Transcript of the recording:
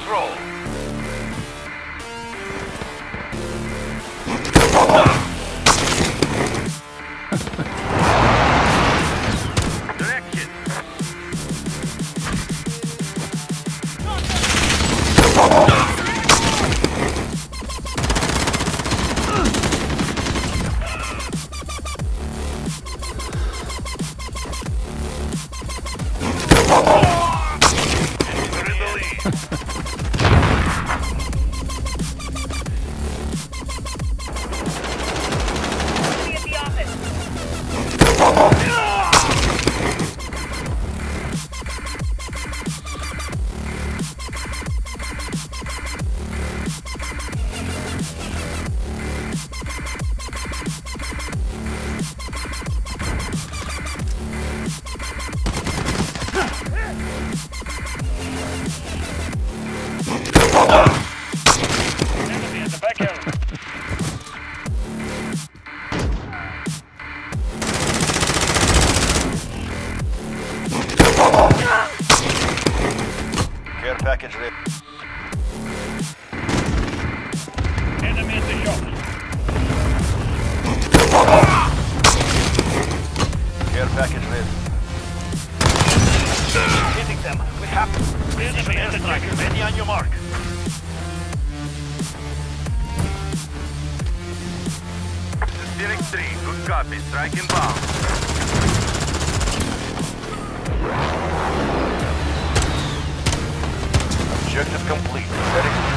control. Direction. Enemy at the back alley. Care package ready. Enemy at the shop. Care package ready. Hitting them. We have enemy airstrike. Ready on your mark. Direct 3, good copy. Strike inbound. Objective complete. Setting